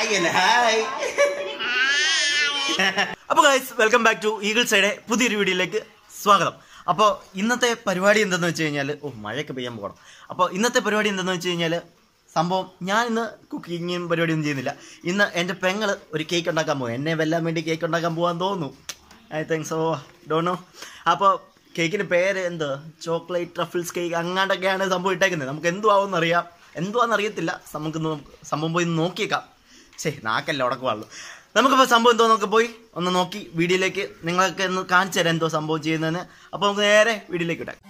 അപ്പോൾ guys welcome back to eagle side പുതിയൊരു വീഡിയോയിലേക്ക് സ്വാഗതം. അപ്പോൾ ഇന്നത്തെ പരിപാടി എന്തെന്ന് വെച്ച് കഴിഞ്ഞാൽ മഴയൊക്കെ പെയ്യാൻ പോകണം. അപ്പോൾ ഇന്നത്തെ പരിപാടി എന്തെന്ന് വെച്ച് കഴിഞ്ഞാൽ സംഭവം ഞാൻ ഇന്ന് കുക്കിങ്ങും പരിപാടിയൊന്നും ചെയ്യുന്നില്ല. ഇന്ന് എൻ്റെ പെങ്ങൾ ഒരു കേക്ക് ഉണ്ടാക്കാൻ പോകും. എന്നെ വെല്ലാൻ വേണ്ടി കേക്ക് ഉണ്ടാക്കാൻ പോകാൻ തോന്നുന്നു. I think so, don't know. അപ്പോൾ കേക്കിന് പേര് എന്ത്, ചോക്ലേറ്റ് ട്രഫിൾസ് കേക്ക് അങ്ങാണ്ടൊക്കെയാണ് സംഭവം ഇട്ടേക്കുന്നത്. നമുക്ക് എന്തുവാണെന്നറിയാം, എന്തുവാണെന്നറിയത്തില്ല. നമുക്ക് സംഭവം പോയി നോക്കിയേക്കാം. നാക്കല്ല ഉടക്കുവാളൂ. നമുക്കിപ്പോൾ സംഭവം എന്തോ നമുക്ക് പോയി ഒന്ന് നോക്കി വീഡിയോയിലേക്ക് നിങ്ങൾക്ക് ഒന്ന് കാണിച്ചു തരാം എന്തോ സംഭവം ചെയ്യുന്നതെന്ന്. അപ്പോൾ നമുക്ക് നേരെ വീഡിയോയിലേക്ക് ഇടാം.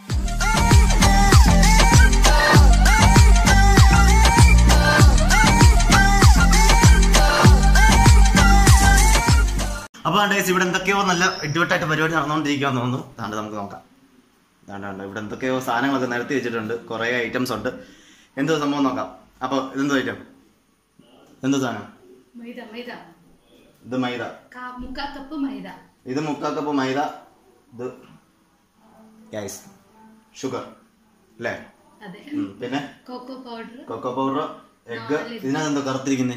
അപ്പോൾ ഗൈസ് ഇവിടെ എന്തൊക്കെയോ നല്ല ഇടിവട്ടായിട്ട് പരിപാടി നടന്നുകൊണ്ടിരിക്കുകയെന്ന് തോന്നുന്നു. താണ്ട് നമുക്ക് നോക്കാം. താണ്ട് ഇവിടെ എന്തൊക്കെയോ സാധനങ്ങളൊക്കെ നിരത്തി വെച്ചിട്ടുണ്ട്. കുറേ ഐറ്റംസ് ഉണ്ട്. എന്തോ സംഭവം നോക്കാം. അപ്പോൾ ഇതെന്തോ ഐറ്റം, എന്തോ സാധനം? ഇത് മൈദ, ഇത് 3/4 കപ്പ് മൈദ, ഇത് ഗൈസ് ഷുഗർ അല്ലേ, പിന്നെ കൊക്കോ പൗഡർ, എഗ്. ഇതിനകത്ത് എന്തോ കറുത്തിരിക്കുന്നേ?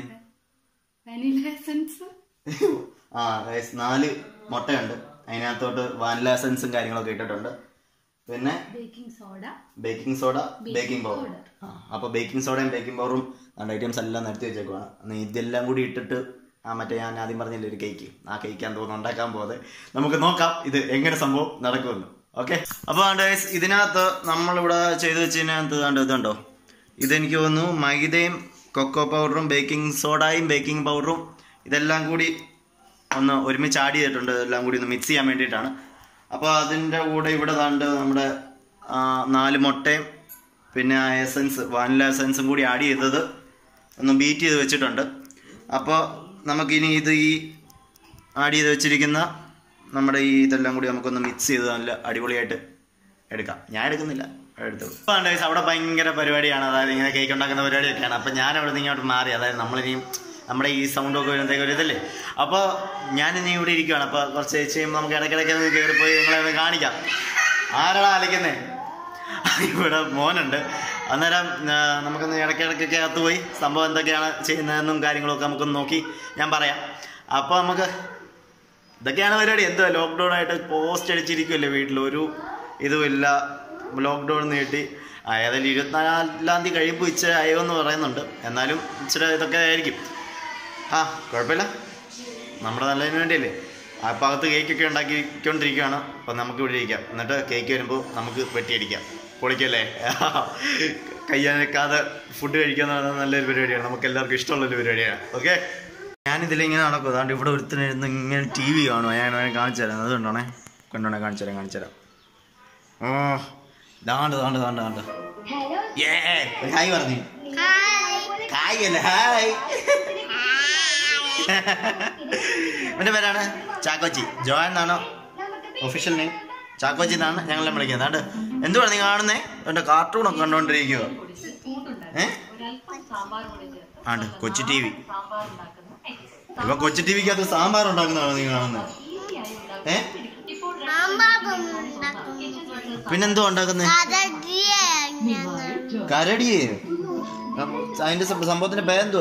ആ ഗൈസ് 4 മുട്ടയുണ്ട്. അതിനകത്തോട്ട് വാനില എസൻസും കാര്യങ്ങളൊക്കെ ഇട്ടിട്ടുണ്ട്. പിന്നെ ബേക്കിംഗ് സോഡ, ബേക്കിംഗ് പൗഡർ. അപ്പോൾ ബേക്കിംഗ് സോഡയും ബേക്കിംഗ് പൗഡറും ഐറ്റംസ് എല്ലാം നിരത്തി വെച്ചേക്കുവാണ്. ഇതെല്ലാം കൂടി ഇട്ടിട്ട് മറ്റേ ഞാൻ ആദ്യം പറഞ്ഞില്ലേ ഒരു കേക്ക്, ആ കേക്കാൻ തോന്നുന്നു ഉണ്ടാക്കാൻ പോകുന്നത്. നമുക്ക് നോക്കാം ഇത് എങ്ങനെ സംഭവം നടക്കുമെന്ന്. ഓക്കെ. അപ്പോൾ ഗൈസ് ഇതിനകത്ത് നമ്മളിവിടെ ചെയ്ത് വെച്ചതിനകത്ത് ഇതുണ്ടോ, ഇതെനിക്ക് തോന്നുന്നു മൈദയും കൊക്കോ പൗഡറും ബേക്കിംഗ് സോഡയും ബേക്കിംഗ് പൗഡറും ഇതെല്ലാം കൂടി ഒന്ന് ഒരുമിച്ച് ആഡ് ചെയ്തിട്ടുണ്ട്. എല്ലാം കൂടി ഒന്ന് മിക്സ് ചെയ്യാൻ വേണ്ടിയിട്ടാണ്. അപ്പോൾ അതിൻ്റെ കൂടെ ഇവിടെ നമ്മുടെ 4 മുട്ടയും പിന്നെ എസൻസ്, വാനില എസൻസും കൂടി ആഡ് ചെയ്തത് ഒന്ന് ബീറ്റ് ചെയ്ത് വെച്ചിട്ടുണ്ട്. അപ്പോൾ നമുക്കിനി ഇത് ഈ ആഡ് ചെയ്ത് വെച്ചിരിക്കുന്ന നമ്മുടെ ഈ ഇതെല്ലാം കൂടി നമുക്കൊന്ന് മിക്സ് ചെയ്ത് നല്ല അടിപൊളിയായിട്ട് എടുക്കാം. ഞാൻ എടുക്കുന്നില്ല, എടുത്തു. അപ്പോൾ അവിടെ ഭയങ്കര പരിപാടിയാണ്, അതായത് ഇങ്ങനെ കേക്ക് ഉണ്ടാക്കുന്ന പരിപാടിയൊക്കെയാണ്. അപ്പോൾ ഞാൻ അവിടെ നിന്ന് ഇങ്ങോട്ട് മാറി, അതായത് നമ്മളിനിയും നമ്മുടെ ഈ സൗണ്ടൊക്കെ വരുന്നതൊക്കെ ഒരു ഇതല്ലേ. അപ്പോൾ ഞാനിനി ഇവിടെ ഇരിക്കുകയാണ്. അപ്പോൾ കുറച്ച് കഴിയുമ്പോൾ നമുക്ക് ഇടയ്ക്കിടയ്ക്ക് കയറിപ്പോയി നിങ്ങളെ ഒന്ന് കാണിക്കാം. ആരാടാ അലക്കുന്നേ? ഇവിടെ മോനുണ്ട്. അന്നേരം നമുക്കൊന്ന് ഇടയ്ക്കിടയ്ക്കൊക്കെ അകത്ത് പോയി സംഭവം എന്തൊക്കെയാണ് ചെയ്യുന്നതെന്നും കാര്യങ്ങളൊക്കെ നമുക്കൊന്ന് നോക്കി ഞാൻ പറയാം. അപ്പോൾ നമുക്ക് ഇതൊക്കെയാണ് പരിപാടി. എന്തുവാ ലോക്ക്ഡൗൺ ആയിട്ട് പോസ്റ്റ് അടിച്ചിരിക്കുമല്ലേ, വീട്ടിലൊരു ഇതുമില്ല. ലോക്ക്ഡൗൺ നീട്ടി ഏതായാലും 24-ാം തീയതി കഴിയുമ്പോൾ ഇച്ചിരി അയവെന്ന് പറയുന്നുണ്ട്. എന്നാലും ഇച്ചിരി ഇതൊക്കെ ആയിരിക്കും. കുഴപ്പമില്ല, നമ്മുടെ നല്ലതിന് വേണ്ടിയല്ലേ. അപ്പോൾ അകത്ത് കേക്കൊക്കെ ഉണ്ടാക്കിക്കൊണ്ടിരിക്കുകയാണ്. അപ്പോൾ നമുക്ക് ഇവിടെ ഇരിക്കാം. എന്നിട്ട് കേക്ക് വരുമ്പോൾ നമുക്ക് വെട്ടിയടിക്കാം. പൊളിക്കല്ലേ? കയ്യനക്കാതെ ഫുഡ് കഴിക്കുക എന്ന് പറയുന്നത് നല്ലൊരു പരിപാടിയാണ്. നമുക്ക് എല്ലാവർക്കും ഇഷ്ടമുള്ളൊരു പരിപാടിയാണ്. ഓക്കെ. ഞാനിതിലിങ്ങനെ നടക്കും. അതുകൊണ്ട് ഇവിടെ ഒരുത്തനിരുന്ന് ഇങ്ങനെ TV കാണുമോ, ഞാൻ കാണിച്ചു തരാം. അത് കണ്ടോണേ കാണിച്ചു തരാം. ദാണ്ട് ഹായ് പറഞ്ഞു. ഹായ് അല്ലേ? ഹായ്. എൻ്റെ പേരാണ് ചാക്കോച്ചി. ജോയൻ എന്നാണോ ഒഫീഷ്യൽ നെയിം? ചാക്കോച്ചി എന്നാണ് ഞങ്ങളെ വിളിക്കുന്നത്. എന്തുവാണ് നീ കാണുന്നേ? എൻ്റെ കാർട്ടൂണൊക്കെ കണ്ടോണ്ടിരിക്കുക. കൊച്ചു TV. ഇപ്പൊ കൊച്ചു TVക്കകത്ത് സാമ്പാർ ഉണ്ടാക്കുന്നതാണോ നീ കാണുന്നത്? പിന്നെന്തോ ഉണ്ടാക്കുന്നേ? കരടിയേ? അതിന്റെ സംഭവത്തിന്റെ പേരെന്തോ?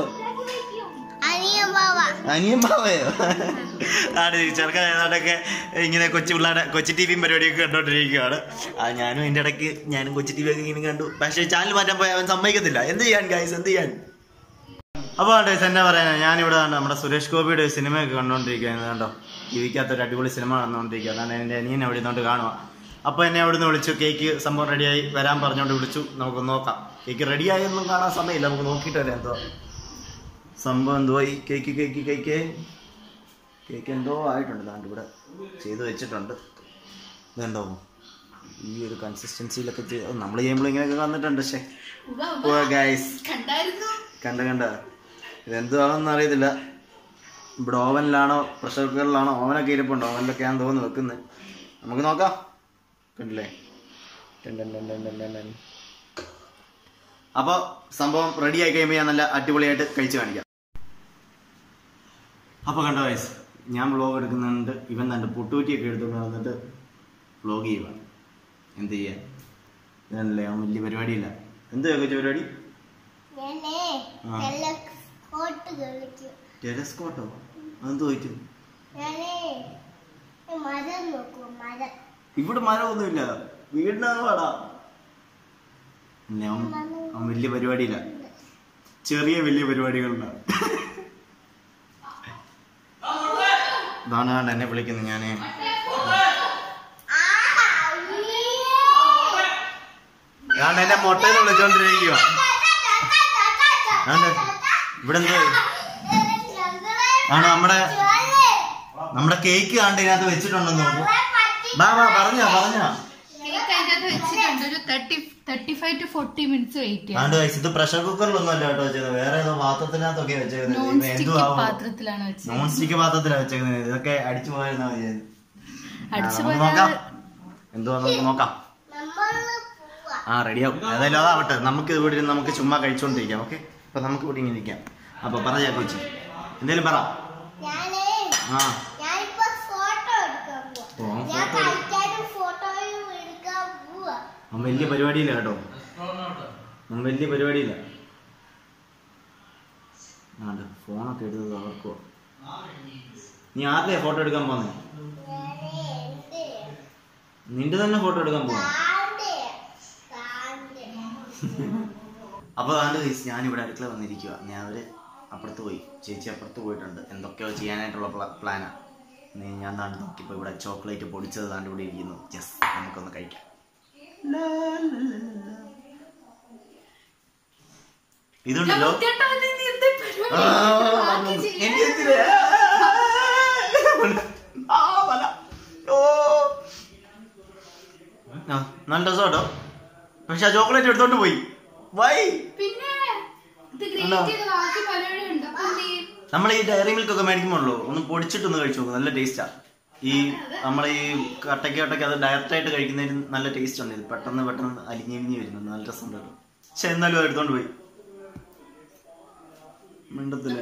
അനിയൻ ബാവയോ? ചെറുക്കനൊക്കെ ഇങ്ങനെ കൊച്ചു TVയും പരിപാടിയൊക്കെ കണ്ടോണ്ടിരിക്കുകയാണ്. ഞാനും അതിൻ്റെ ഇടയ്ക്ക് കൊച്ചു TV ഒക്കെ ഇങ്ങനെ കണ്ടു. പക്ഷേ ചാനൽ മാറ്റാൻ പോയി അവൻ സമ്മതിക്കത്തില്ല. എന്ത് ചെയ്യാൻ ഗൈസ്, എന്ത് ചെയ്യാൻ? അപ്പോൾ എന്നാ പറയാനാ, ഞാനിവിടെ നമ്മുടെ സുരേഷ് ഗോപിയുടെ സിനിമയൊക്കെ കണ്ടുകൊണ്ടിരിക്കുകയാണ്. കണ്ടോ, ജീവിക്കാത്തൊരു അടിപൊളി സിനിമ കണ്ടുകൊണ്ടിരിക്കുക. അതാണ് എൻ്റെ അനിയൻ അവിടെ നിന്നോട്ട് കാണുക. അപ്പോൾ എന്നെ അവിടെ നിന്ന് വിളിച്ചു. കേക്ക് സംഭവം റെഡിയായി വരാൻ പറഞ്ഞുകൊണ്ട് വിളിച്ചു. നമുക്ക് നോക്കാം. കേക്ക് റെഡിയായൊന്നും കാണാൻ സമയമില്ല, നമുക്ക് നോക്കിയിട്ട് വരാം എന്തോ സംഭവം. എന്തോ ഈ കേക്ക് എന്തോ ആയിട്ടുണ്ട്. താണ്ട് ഇവിടെ ചെയ്ത് വെച്ചിട്ടുണ്ട്. ഇതെന്തോ ഈ ഒരു കൺസിസ്റ്റൻസിയിലൊക്കെ നമ്മൾ ചെയ്യുമ്പോൾ ഇങ്ങനെയൊക്കെ വന്നിട്ടുണ്ട്. പക്ഷേ ഗൈസ് കണ്ട ഇതെന്തുവാണെന്ന് അറിയത്തില്ല. ഇവിടെ ഓവനിലാണോ പ്രഷർ കുക്കറിലാണോ? ഓവനൊക്കെ ഇരിപ്പുണ്ട്. ഓവനിലൊക്കെയാണെന്ന് തോന്നുന്നു വെക്കുന്നത്. നമുക്ക് നോക്കാം. കണ്ടില്ലേ? അപ്പോൾ സംഭവം റെഡി ആയി കഴിയുമ്പോൾ ഞാൻ നല്ല അടിപൊളിയായിട്ട് കഴിച്ച് കാണിക്കാം. അപ്പോൾ കണ്ടോ ഗൈസ്, ഞാൻ വ്ളോഗ് എടുക്കുന്നുണ്ട്. ഇവൻ തൻ്റെ പുട്ടുകുറ്റിയൊക്കെ എടുത്തുകൊണ്ട് വന്നിട്ട് വ്ളോഗ് ചെയ്യുക. എന്ത് ചെയ്യാൻ? ഇതല്ലേ അവൻ വലിയ പരിപാടിയില്ല. എന്ത് കൊച്ചു പരിപാടി? ടെലസ്കോട്ടോ അത് ചോദിക്കും. ഇവിടെ മരമൊന്നുമില്ല, വീടിനാടാ. വലിയ പരിപാടിയില്ല, ചെറിയ വലിയ പരിപാടികളുണ്ടാവും. ഇതാണ് എന്നെ വിളിക്കുന്നത്. ഞാന് എന്നെ മൊട്ടേന്ന് വിളിച്ചോണ്ടിരിക്കുക. ഇവിടെ എന്താ ആണ് നമ്മുടെ കേക്ക് കാണ്ട് ഇതിനകത്ത് വെച്ചിട്ടുണ്ടെന്ന് തോന്നുന്നു. പറഞ്ഞോ ഇത് പ്രഷർ കുക്കറിലൊന്നും അല്ല കേട്ടോ വെച്ചത്, വേറെ ഏതോ പാത്രത്തിനകത്തൊക്കെ വെച്ചേക്കുന്നത്. നോൺ സ്റ്റിക്ക് പാത്രത്തിലാണ് വെച്ചേക്കുന്നത്. ഇതൊക്കെ അടിച്ചു പോയിരുന്നാ നോക്കാം, എന്തുവാ നമുക്ക് നോക്കാം. റെഡിയാവും. ഏതായാലും അതാവട്ടെ, നമുക്ക് ഇവിടെ നമുക്ക് ചുമ്മാ കഴിച്ചോണ്ടിരിക്കാം. ഓക്കെ, അപ്പൊ നമുക്ക് ഇവിടെ ഇങ്ങനെ ഇരിക്കാം. അപ്പൊ പറ ചേച്ചി, എന്തേലും പറ. വലിയ പരിപാടിയില്ല കേട്ടോ, വലിയ പരിപാടിയില്ല. ഫോണൊക്കെ എടുത്തത് അവർക്കോ. നീ ആരുടെയാ ഫോട്ടോ എടുക്കാൻ പോന്നെ? നിന്റെ തന്നെ ഫോട്ടോ എടുക്കാൻ പോവാ. അപ്പൊ ഞാനിവിടെ അടുക്കള വന്നിരിക്കുക. ഞാൻ അപ്പുറത്ത് പോയി, ചേച്ചി അപ്പുറത്ത് പോയിട്ടുണ്ട്, എന്തൊക്കെയോ ചെയ്യാനായിട്ടുള്ള പ്ലാനാ. ഞാൻ താണ്ട് നോക്കിയപ്പോ ഇവിടെ ചോക്ലേറ്റ് പൊടിച്ചത് താണ്ട് ഇവിടെ ഇരിക്കുന്നു. ജസ്റ്റ് നമുക്കൊന്ന് കഴിക്കാം. ഇതുണ്ടല്ലോ നല്ല രസം കേട്ടോ. പക്ഷെ ആ ചോക്ലേറ്റ് എടുത്തോണ്ട് പോയി. നമ്മൾ ഈ ഡയറി മിൽക്ക് ഒക്കെ മേടിക്കുമ്പോഴല്ലോ ഒന്ന് പൊടിച്ചിട്ടൊന്ന് കഴിച്ചു നോക്കും, നല്ല ടേസ്റ്റാ. ഈ നമ്മളെ ഈ കട്ടയ്ക്ക് അത് ഡയറക്റ്റ് ആയിട്ട് കഴിക്കുന്നതിന് നല്ല ടേസ്റ്റ് ഉണ്ട്. ഇത് പെട്ടെന്ന് അലിഞ്ഞിരിഞ്ഞ് വരുന്നുണ്ട്, നല്ല രസം ഉണ്ട്. പക്ഷെ എന്നാലും അത് എടുത്തോണ്ട് പോയി. മിണ്ടത്തില്ല.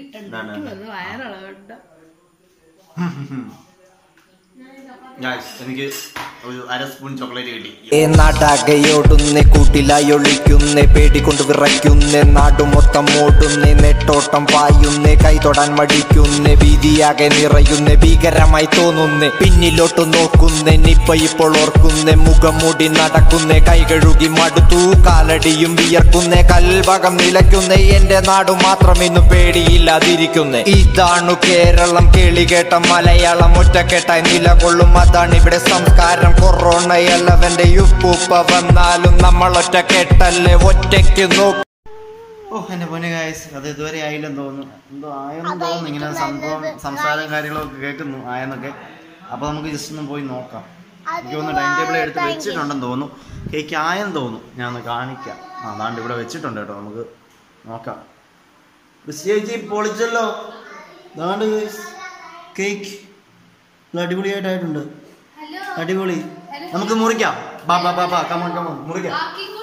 എനിക്ക് ഒരു അര സ്പൂൺ ചോക്ലേറ്റ് കിട്ടി. നാടാകയോടുന്നേ കൂട്ടിലായൊളിക്കുന്നേ, പേടിക്കൊണ്ട് വിറയ്ക്കുന്നേ, നാടു മൊത്തം ഓടുന്നേ, നെട്ടോട്ടം പായുന്നേ, കൈ തൊടാൻ മടിക്കുന്നേ, വീതിയാകെ നിറയുന്നേ, ഭീകരമായി തോന്നുന്നേ, പിന്നിലോട്ട് നോക്കുന്നേ, ഇപ്പോൾ ഓർക്കുന്നേ, മുഖം മൂടി നടക്കുന്നേ, കൈ കഴുകി മടുത്തു, കാലടിയും വിയർക്കുന്നേ, കൽഭാഗം നിലയ്ക്കുന്നേ, എന്റെ നാടു മാത്രം ഇന്നു പേടിയില്ലാതിരിക്കുന്നേ. ഇതാണു കേരളം, കേളി കേട്ട മലയാളം, ഒറ്റക്കെട്ടായി നിലകൊള്ളും, അതാണ് ഇവിടെ സംസ്കാരം. കൊറോണയല്ലവന്റെ ഉപ്പൂപ്പ വന്നാലും നമ്മൾ ഒറ്റക്കെട്ടല്ലേ, ഒറ്റയ്ക്ക് നോക്കും. എന്റെ പൊന്നെ ഗായ്സ്, അത് ഇതുവരെ ആയില്ലെന്ന് തോന്നുന്നു. എന്തോ ആയെന്ന് തോന്നുന്നു. ഇങ്ങനെ സംസാരം കാര്യങ്ങളൊക്കെ കേൾക്കുന്നു ആയെന്നൊക്കെ. അപ്പൊ നമുക്ക് ജസ്റ്റ് ഒന്ന് പോയി നോക്കാം. എനിക്ക് തോന്നുന്നു ഡൈനിങ് ടേബിൾ എടുത്ത് വെച്ചിട്ടുണ്ടെന്ന് തോന്നുന്നു. കേക്ക് ആയെന്ന് തോന്നുന്നു. ഞാൻ ഒന്ന് കാണിക്കാം. അതാണ്ട് ഇവിടെ വെച്ചിട്ടുണ്ട് കേട്ടോ, നമുക്ക് നോക്കാം. ചേച്ചി പൊളിച്ചല്ലോ. അതാണ്ട് കേക്ക് അടിപൊളിയായിട്ടായിട്ടുണ്ട്. അടിപൊളി. നമുക്ക് മുറിക്കാം. മുറിക്കാം.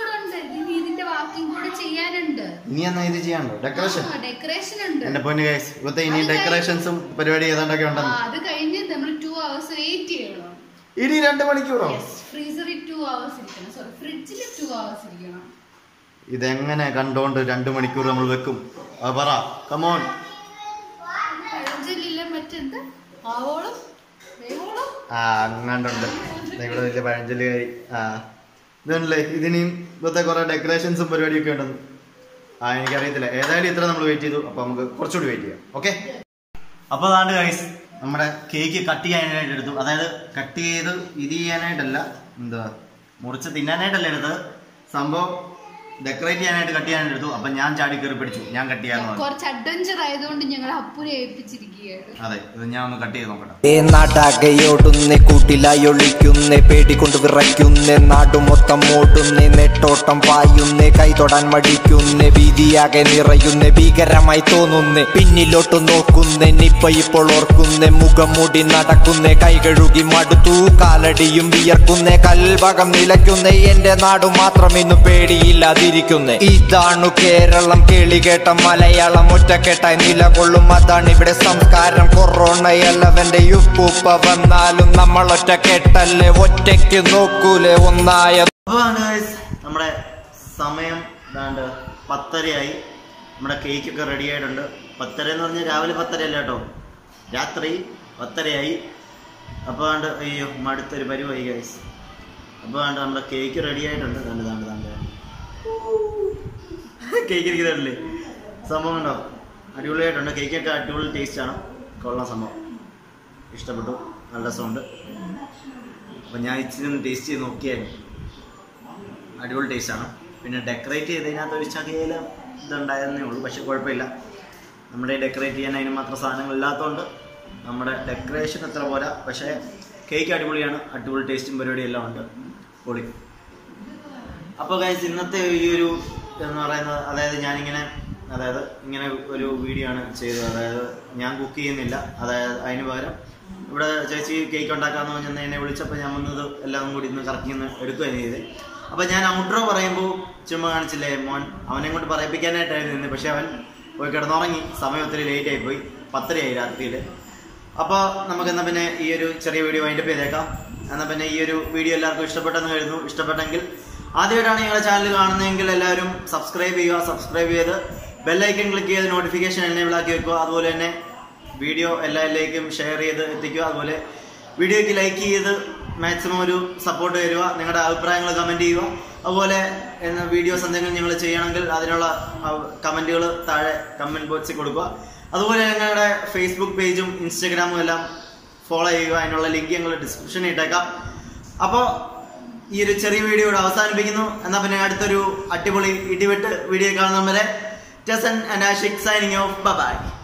ഇനി എന്നാ ഇത് ചെയ്യാനുണ്ടോ? ഡെക്കറേഷൻ എന്റെ പൊന്നു ഗൈസ്, ഇവിടുത്തെ ഇനി ഡെക്കറേഷൻസും പരിപാടി ഏതാണ്ടൊക്കെ ഉണ്ടെന്ന്. ഇനി 2 മണിക്കൂറോ? ഇതെങ്ങനെ കണ്ടോണ്ട് 2 മണിക്കൂർ നമ്മൾ വെക്കും? അത് പറ, കമോൺ. അങ്ങാണ്ടുണ്ട് ഇവിടെ വലിയ പഴഞ്ചൊല്ലി കറി. ഇതല്ലേ, ഇതിനും ഇവിടുത്തെ കുറെ ഡെക്കറേഷൻസും പരിപാടിയൊക്കെ ഉണ്ടെന്ന്. എനിക്കറിയത്തില്ല. ഏതായാലും ഇത്ര നമ്മൾ വെയിറ്റ് ചെയ്തു. അപ്പൊ നമുക്ക് കുറച്ചുകൂടി വെയിറ്റ് ചെയ്യാം. ഓക്കെ, അപ്പൊ അതാണ്ട് ഗൈസ്, നമ്മുടെ കേക്ക് കട്ട് ചെയ്യാനായിട്ട് എടുത്തു. അതായത് കട്ട് ചെയ്ത് ഇത് ചെയ്യാനായിട്ടല്ല, എന്താ മുറിച്ച് തിന്നാനായിട്ടല്ല എടുത്തത്. സംഭവം ഡെക്കറേറ്റ് ചെയ്യാനായിട്ട് കട്ട് ചെയ്യാനായിട്ട് എടുത്തു. അപ്പൊ ഞാൻ ചാടി കയറി പിടിച്ചു, ഞാൻ കട്ട് ചെയ്യാന്ന് പറഞ്ഞു. കുറച്ച് അഡ്വഞ്ചർ ആയതുകൊണ്ട് ഞങ്ങൾ അപ്പുനെ ഏൽപ്പിച്ചിരിക്കുകയാണ്. അതെ, ഇത് ഞാൻ ഒന്ന് കട്ട് ചെയ്ത് നോക്കട്ടെ. നാടാകയോടുന്നേ കൂട്ടിലായൊളിക്കുന്നേ, പേടിക്കൊണ്ട് വിറയ്ക്കുന്നേ, നാടു മൊത്തം ഓടുന്നേ, നെട്ടോട്ടം പായുന്നേ, കൈ തൊടാൻ മടിക്കുന്നേ, വീതിയാകെ നിറയുന്നേ, ഭീകരമായി തോന്നുന്നേ, പിന്നിലോട്ട് നോക്കുന്നേ, ഇപ്പോൾ ഓർക്കുന്നേ, മുഖം മൂടി നടക്കുന്നേ, കൈ കഴുകി മടുത്തു, കാലടിയും വിയർക്കുന്നേ, കൽഭാഗം നിലയ്ക്കുന്നേ, എന്റെ നാടു മാത്രം ഇന്നു പേടിയില്ലാതിരിക്കുന്നേ. ഇതാണു കേരളം, കേളി കേട്ട മലയാളം, ഒറ്റക്കെട്ടായി നിലകൊള്ളും, അതാണ് ഇവിടെ സംസ്കാരം. കൊറോണയല്ലവന്റെ ഉപ്പൂപ്പ വന്നാലും നമ്മൾ ഒറ്റക്കെട്ടല്ലേ, ഒറ്റയ്ക്ക് നോക്കൂലേ ഒന്നായ. നമ്മുടെ സമയം 10:30 ആയി. നമ്മുടെ കേക്കൊക്കെ റെഡി ആയിട്ടുണ്ട്. 10:30 എന്ന് പറഞ്ഞാൽ രാവിലെ 10:30 അല്ല കേട്ടോ, രാത്രി 10:30 അപ്പോൾ വേണ്ട അയ്യോ അടുത്തൊരു പരിപാടി ഗൈസ്. അപ്പോൾ വേണ്ട നമ്മുടെ കേക്ക് റെഡി ആയിട്ടുണ്ട്. താണ്ട് കേക്ക് ഇരിക്കുന്നില്ലേ, സംഭവം ഉണ്ടോ, അടിപൊളിയായിട്ടുണ്ട്. കേക്കൊക്കെ അടിപൊളി ടേസ്റ്റാണ്, കൊള്ളാം സംഭവം, ഇഷ്ടപ്പെട്ടു, നല്ല രസമുണ്ട്. അപ്പോൾ ഞാൻ ഇച്ചിരി ഒന്ന് ടേസ്റ്റ് ചെയ്ത് നോക്കിയായിരുന്നു, അടിപൊളി ടേസ്റ്റാണ്. പിന്നെ ഡെക്കറേറ്റ് ചെയ്തതിനകത്ത് ഒരു ശകലം ഇതുണ്ടായിരുന്നേ ഉള്ളൂ, പക്ഷെ കുഴപ്പമില്ല. നമ്മുടെ ഡെക്കറേറ്റ് ചെയ്യാൻ അതിന് മാത്രം സാധനങ്ങളില്ലാത്തതുകൊണ്ട് നമ്മുടെ ഡെക്കറേഷൻ അത്ര പോരാ. പക്ഷേ കേക്ക് അടിപൊളിയാണ്, അടിപൊളി ടേസ്റ്റും പരിപാടിയെല്ലാം ഉണ്ട്, പൊളി. അപ്പോൾ ഗൈസ് ഇന്നത്തെ ഈ ഒരു എന്ന് പറയുന്നത്, അതായത് ഞാനിങ്ങനെ ഇങ്ങനെ ഒരു വീഡിയോ ആണ് ചെയ്തത്. അതായത് ഞാൻ കുക്ക് ചെയ്യുന്നില്ല, അതായത് അതിന് പകരം ഇവിടെ ചേച്ചി കേക്ക് ഉണ്ടാക്കാമെന്ന് പറഞ്ഞ് എന്നെ വിളിച്ചപ്പോൾ ഞാൻ വന്നത് എല്ലാം കൂടി ഇന്ന് കറക്കി ഒന്ന് എടുക്കുകയാണ് ചെയ്തത്. അപ്പോൾ ഞാൻ ഔട്ട്രോ പറയുമ്പോൾ ചുമ്മാ കാണിച്ചില്ലേ മോൻ, അവനെ കൊണ്ട് പറയിപ്പിക്കാനായിട്ടായിരുന്നു നിന്ന്. പക്ഷെ അവൻ പോയി കിടന്നുറങ്ങി, സമയം ഒത്തിരി ലേറ്റ് ആയിപ്പോയി, 10:30 രാത്രിയിൽ. അപ്പോൾ നമുക്കെന്നാൽ പിന്നെ ഈ ഒരു ചെറിയ വീഡിയോ വൈൻഡപ്പ് ചെയ്തേക്കാം. എന്നാൽ പിന്നെ ഈ ഒരു വീഡിയോ എല്ലാവർക്കും ഇഷ്ടപ്പെട്ടെന്ന് കരുതുന്നു. ഇഷ്ടപ്പെട്ടെങ്കിൽ ആദ്യമായിട്ടാണ് ഞങ്ങളുടെ ചാനൽ കാണുന്നതെങ്കിൽ എല്ലാവരും സബ്സ്ക്രൈബ് ചെയ്യുക. സബ്സ്ക്രൈബ് ചെയ്ത് ബെല്ലൈക്കൺ ക്ലിക്ക് ചെയ്ത് നോട്ടിഫിക്കേഷൻ എനേബിൾ ആക്കി വെക്കുക. അതുപോലെ തന്നെ വീഡിയോ എല്ലാവരിലേക്കും ഷെയർ ചെയ്ത് എത്തിക്കുക. അതുപോലെ വീഡിയോയ്ക്ക് ലൈക്ക് ചെയ്ത് മാക്സിമം ഒരു സപ്പോർട്ട് തരിക. നിങ്ങളുടെ അഭിപ്രായങ്ങൾ കമൻറ്റ് ചെയ്യുക. അതുപോലെ വീഡിയോസ് എന്തെങ്കിലും നിങ്ങൾ ചെയ്യണമെങ്കിൽ അതിനുള്ള കമൻറ്റുകൾ താഴെ കമൻറ്റ് ബോക്സിൽ കൊടുക്കുക. അതുപോലെ ഞങ്ങളുടെ ഫേസ്ബുക്ക് പേജും ഇൻസ്റ്റഗ്രാമും എല്ലാം ഫോളോ ചെയ്യുക. അതിനുള്ള ലിങ്ക് ഞങ്ങൾ ഡിസ്ക്രിപ്ഷനിൽ ഇട്ടേക്കാം. അപ്പോൾ ഈ ഒരു ചെറിയ വീഡിയോ ഇവിടെ അവസാനിപ്പിക്കുന്നു. എന്നാൽ പിന്നെ അടുത്തൊരു അടിപൊളി ഇടിവെട്ട് വീഡിയോ കാണുന്നവരെ Tesan and Ashik signing off. By.